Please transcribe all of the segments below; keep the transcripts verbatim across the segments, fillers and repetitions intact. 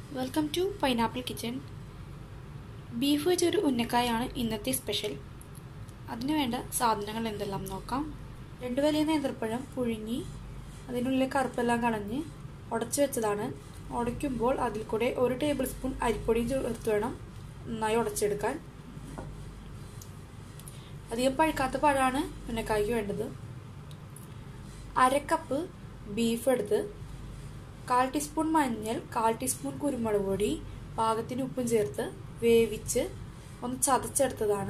Welcome to pineapple kitchen. Beef വെച്ചൊരു ഉന്നക്കായാണ് ഇന്നത്തെ സ്പെഷ്യൽ. അതിനു വേണ്ട സാധനങ്ങൾ എന്തെല്ലാം നോക്കാം. രണ്ട് വലിയ നേന്ത്രപ്പഴം പുഴുങ്ങി അതിനുള്ളിലെ കറുപ്പെല്ലാം കളഞ്ഞ് ഉടച്ചു വെച്ചതാണ്. ഉടയ്ക്കുമ്പോൾ അതിൽ കൂടെ ഒരു ടേബിൾ സ്പൂൺ അരിപ്പൊടി ചേർത്ത് വേണം നന്നായി ഉടച്ചെടുക്കാൻ. അധികം പഴുക്കാത്ത പഴമാണ് ഉന്നക്കായ്ക്ക് വേണ്ടത്. അര കപ്പ് ബീഫ് എടുത്ത് കാൽ ടീസ്പൂൺ മഞ്ഞൾ, കാൽ ടീസ്പൂൺ കുരുമുളക് പൊടി, പാകത്തിന് ഉപ്പും ചേർത്ത് വേവിച്ച് ഒന്ന് ചതച്ചെടുത്തതാണ്.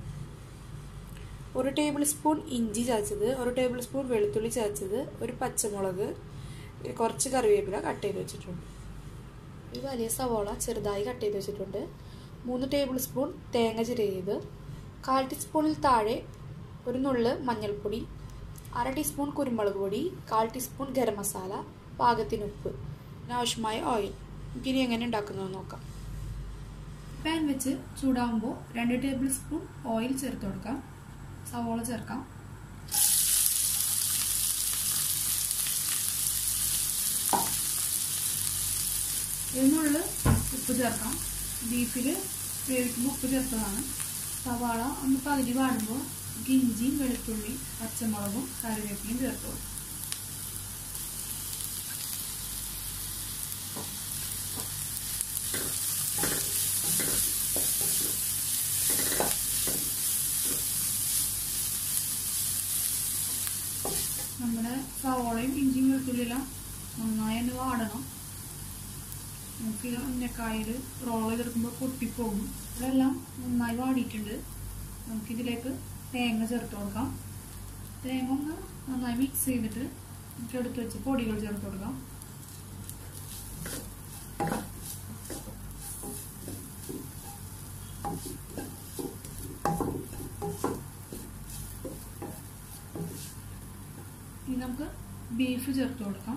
ഒരു ടേബിൾ സ്പൂൺ ഇഞ്ചി ചതച്ചത്, ഒരു ടേബിൾ സ്പൂൺ വെളുത്തുള്ളി ചതച്ചത്, ഒരു പച്ചമുളക്, കുറച്ച് കറിവേപ്പില കട്ട് ചെയ്ത് വെച്ചിട്ടുണ്ട്. ഒരു വലിയ സവോള ചെറുതായി കട്ട് ചെയ്ത് വെച്ചിട്ടുണ്ട്. മൂന്ന് ടേബിൾ സ്പൂൺ തേങ്ങ ചിരകിയത്, കാൽ ടീസ്പൂണിൽ താഴെ ഒരു നുള്ള് മഞ്ഞൾപ്പൊടി, അര ടീസ്പൂൺ കുരുമുളക് പൊടി, കാൽ ടീസ്പൂൺ ഗരം മസാല, പാകത്തിന് ഉപ്പ്, ആവശ്യമായ ഓയിൽ. നമുക്കിനി എങ്ങനെ ഉണ്ടാക്കുന്നത് നോക്കാം. പാൻ വെച്ച് ചൂടാകുമ്പോൾ രണ്ട് ടേബിൾ സ്പൂൺ ഓയിൽ ചേർത്ത് കൊടുക്കാം. സവോള ചേർക്കാം. ഇതിനുള്ള ഉപ്പ് ചേർക്കാം. ബീഫിൽ വേവിക്കുമ്പോൾ ഉപ്പ് ചേർത്തതാണ്. സവാള ഒന്ന് പകുതി വാടുമ്പോൾ ഇഞ്ചിയും വെളുത്തുള്ളി പച്ചമുളകും കറിവേപ്പിലയും ചേർത്ത് കൊടുക്കും. നമ്മുടെ സവോളയും ഇഞ്ചിയും വെളുത്തുള്ളിയെല്ലാം നന്നായി തന്നെ വാടണം. നമുക്ക് ഉന്നക്കായിൽ റോൾ ചെയ്തെടുക്കുമ്പോൾ പൊട്ടിപ്പോകും. ഇതെല്ലാം നന്നായി വാടിയിട്ടുണ്ട്. നമുക്കിതിലേക്ക് തേങ്ങ ചേർത്ത് കൊടുക്കാം. തേങ്ങ ഒന്ന് നന്നായി മിക്സ് ചെയ്തിട്ട് നമുക്ക് എടുത്ത് വെച്ച് പൊടികൾ ചേർത്ത് കൊടുക്കാം. ഇനി നമുക്ക് ബീഫ് ചേർത്ത് കൊടുക്കാം.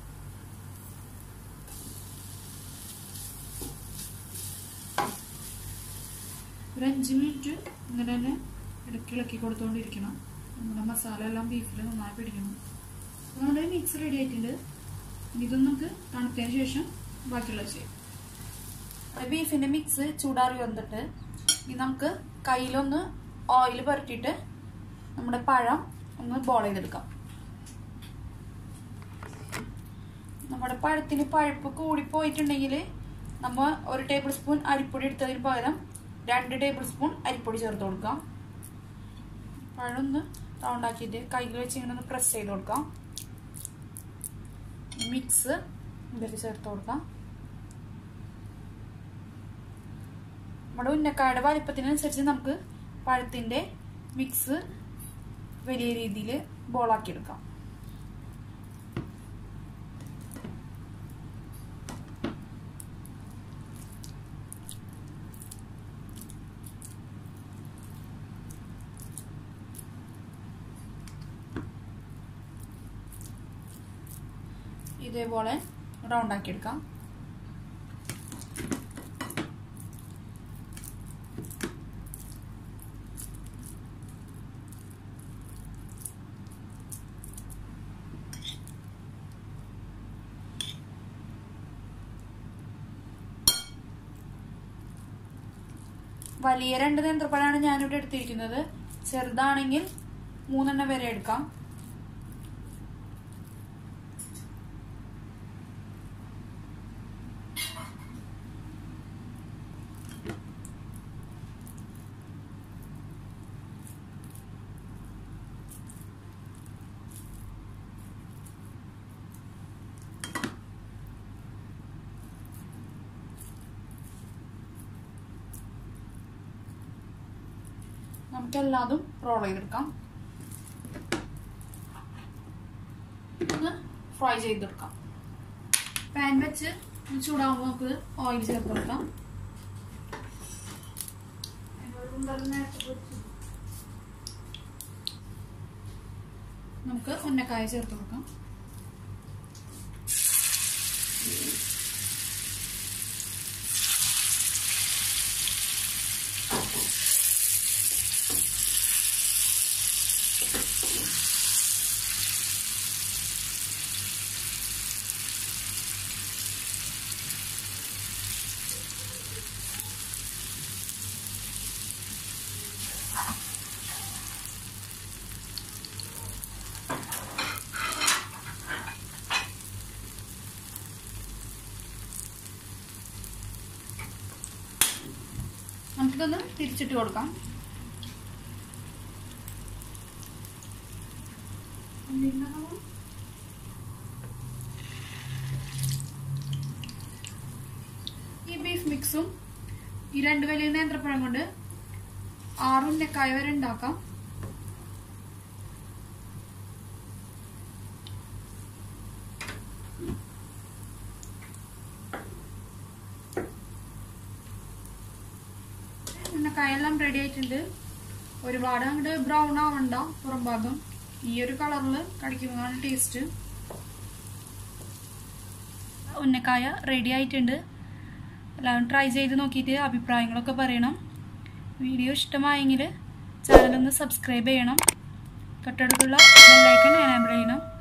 ഒരു അഞ്ച് മിനിറ്റ് ഇങ്ങനെ തന്നെ ഇടയ്ക്ക് ഇളക്കി കൊടുത്തുകൊണ്ടിരിക്കണം. നമ്മുടെ മസാല എല്ലാം ബീഫിൽ നന്നായി പിടിക്കണം. അപ്പോൾ നമ്മുടെ മിക്സ് റെഡി ആയിട്ടുണ്ട്. ഇതൊന്നും നമുക്ക് തണുത്തതിന് ശേഷം ബാക്കിയുള്ള ചെയ്യാം. ബീഫിൻ്റെ മിക്സ് ചൂടാറി വന്നിട്ട് ഇനി നമുക്ക് കയ്യിലൊന്ന് ഓയിൽ പുരട്ടിയിട്ട് നമ്മുടെ പഴം ഒന്ന് ബോൾ ചെയ്തെടുക്കാം. നമ്മുടെ പഴത്തിന് പഴുപ്പ് കൂടിപ്പോയിട്ടുണ്ടെങ്കിൽ നമ്മൾ ഒരു ടേബിൾ സ്പൂൺ അരിപ്പൊടി എടുത്തതിന് പകരം രണ്ട് ടേബിൾ സ്പൂൺ അരിപ്പൊടി ചേർത്ത് കൊടുക്കാം. പഴം ഒന്ന് റൗണ്ടാക്കിയിട്ട് കയ്യിൽ വെച്ച് ഇങ്ങനെ ഒന്ന് പ്രസ് ചെയ്ത് കൊടുക്കാം. മിക്സ് ഇതിൽ ചേർത്ത് കൊടുക്കാം. നമ്മുടെ ഉന്നക്കായുടെ വലിപ്പത്തിനനുസരിച്ച് നമുക്ക് പഴത്തിൻ്റെ മിക്സ് വലിയ രീതിയിൽ ബോളാക്കിയെടുക്കാം. ഇതേപോലെ റൗണ്ട് ആക്കി എടുക്കാം. വലിയ രണ്ട് നേന്ത്രപ്പഴമാണ് ഞാനിവിടെ എടുത്തിരിക്കുന്നത്. ചെറുതാണെങ്കിൽ മൂന്നെണ്ണം വരെ എടുക്കാം. നമുക്കെല്ലാതും റോൾ ചെയ്തെടുക്കാം. ഒന്ന് ഫ്രൈ ചെയ്തെടുക്കാം. പാൻ വെച്ച് ചൂടാകുമ്പോൾ നമുക്ക് ഓയിൽ ചേർത്ത് കൊടുക്കാം. നമുക്ക് ഉന്നക്കായ ചേർത്ത് കൊടുക്കാം. ഇതൊന്ന് തിരിച്ചിട്ട് കൊടുക്കാം. ഈ ബീഫ് മിക്സും ഈ രണ്ട് വലിയ നേന്ത്രപ്പഴം കൊണ്ട് ആറ് ഉന്നക്കായ വരെ ഉണ്ടാക്കാം. ഉന്നക്കായ എല്ലാം റെഡി ആയിട്ടുണ്ട്. ഒരുപാട് അങ്ങോട്ട് ബ്രൗൺ ആവണ്ട, പുറം ഭാഗം ഈ ഒരു കളറിൽ കടിക്കുന്നതാണ് ടേസ്റ്റ്. ഉന്നക്കായ റെഡി ആയിട്ടുണ്ട്. എല്ലാവരും ട്രൈ ചെയ്ത് നോക്കിയിട്ട് അഭിപ്രായങ്ങളൊക്കെ പറയണം. വീഡിയോ ഇഷ്ടമായെങ്കിൽ ചാനലൊന്ന് സബ്സ്ക്രൈബ് ചെയ്യണം. തൊട്ടടുത്തുള്ള ബെൽ ഐക്കൺ എനേബിൾ ചെയ്യണം.